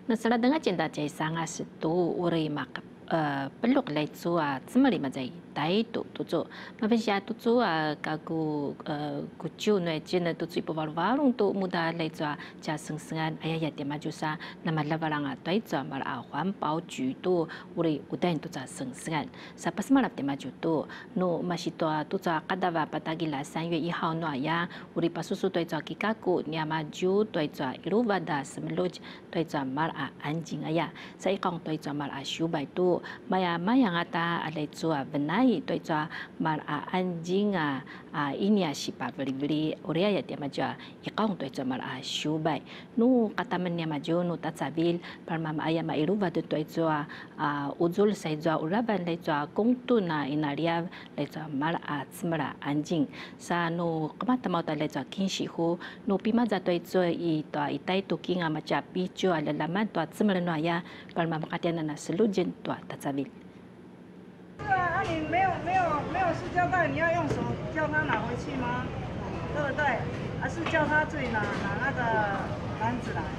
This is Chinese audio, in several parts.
那是拉登个见到这三个是多，我哋嘛不落来做啊，怎么里嘛在带都做，嘛平时啊都做啊，个酒呢，真的都做不warung都muda来做加生生啊，哎呀点嘛就是啊，那么拉巴郎啊对做嘛啊环保局都，我哋有得都做生生啊，啥pas嘛拉点嘛就多，no masih toa都做kada va patagi la 3月1号no ya，我哋pasusu对做几个股，你嘛就对做iruvada semeluj 对做嘛啊安静啊呀，所以讲对做嘛啊修白多。Maya yang ata alay tua benai toi tua mar a anjing ini si pa beli orea ya dia maja ikaung toi tua mar a shubai nu kataman niya majo nu tatsabil par mama aya ma iruba de toi tua uzul sai tua uraban lay tua kungtu na inaria lay tua mar a tsmara anjing sa nu kamata mau ta lay tua kinshi hu nu pima za toi tua i tua itai tu kinga maja pichu alalaman tua tsmara no ya par mama katiana na selujen tua tatsabil。 对啊，你没有塑胶袋，你要用手叫他拿回去吗？对不对？还是叫他自己拿那个篮子来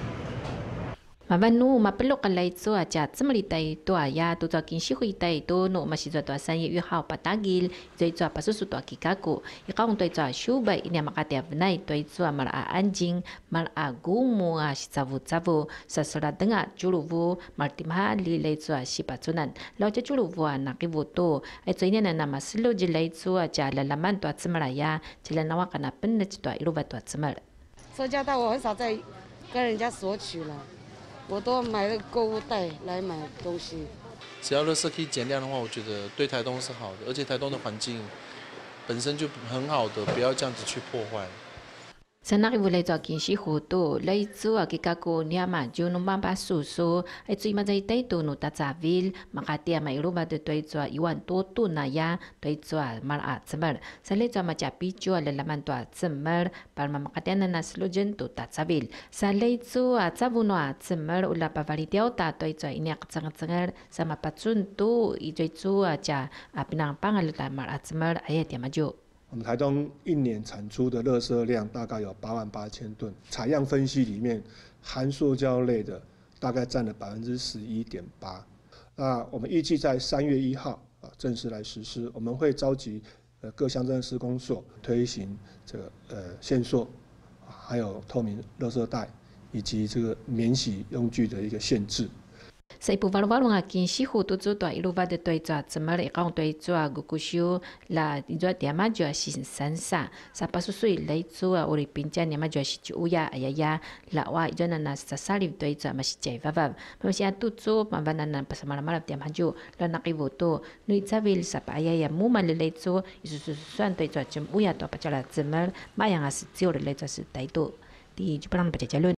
？Mabanu mapelok kalay so aja tsemeli tay to aya to kinshi hui tay to no masih to 3月1号 patagil zoi to pasusu to kikaku ikaung to shubai ini makati avnai to mar a anjing mar a gumu shitsavu sasura denga juluvu martimha li lay so shipatsunan lo ja juluvu nakivu to ai so ini na maslo jilai so aja lalaman to tsemaraya jilanawa kana pennet to iruba to tsemar 塑胶袋我很少再跟人家索取了。 我都买了购物袋来买东西。 只要垃圾可以减量的话，我觉得对台东是好的，而且台东的环境本身就很好的，不要这样子去破坏。 Sanak ibu lay to kinshi huto lay to kikaku niama juno mamba susu ay tu imazay tay to no tatsavil makati ama iruba de toy to iwan to na ya toy to mar a tsemar sa lay to machapi jo alalaman to tsemar par mamakati na naslojen to tatsavil sa lay to tsabuno a tsemar ula pavalitiao ta toy to iniak tsangatsangar sa mapatsun to ijoy to ja pinang pangaluta mar a tsemar ayat yamajo 我们台东一年产出的垃圾量大概有88000吨，采样分析里面含塑胶类的大概占了11.8%。那我们预计在3月1号正式来实施，我们会召集各乡镇施工所推行这个限塑，还有透明垃圾袋以及这个免洗用具的一个限制。 Sa ipuvalu-valu nga kinshi hutu to iluva de toi to tsemar ikaung toi to gukushu la ijo tiama jo sansa sa pasusui lai to uri pinjan yama jo shi uya ayaya la wa ijo na sasali toi to mashi jai vavav mashi atu to mavana na pasamala tiama jo la nakivu to nui tsavil sa pa ayaya mu malilai to isusu suan toi to uya to pachala tsemar mayang as tio le to si tai to di jupalang pacajalun